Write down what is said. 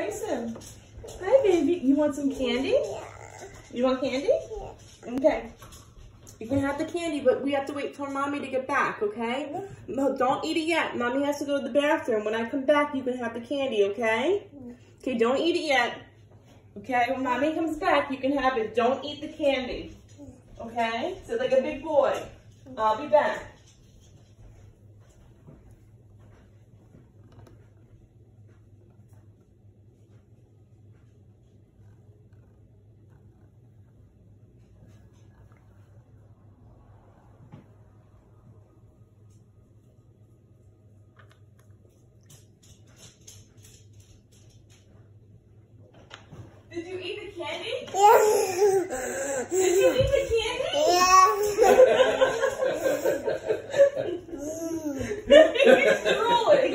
very soon. Hi, baby. You want some candy? You want candy? Okay. You can have the candy, but we have to wait for Mommy to get back, okay? No, don't eat it yet. Mommy has to go to the bathroom. When I come back, you can have the candy, okay? Okay, don't eat it yet. Okay, when Mommy comes back, you can have it. Don't eat the candy. Okay? So like a big boy. I'll be back. Did you eat the candy? Yeah. Did you eat the candy? Yeah. He's drooling.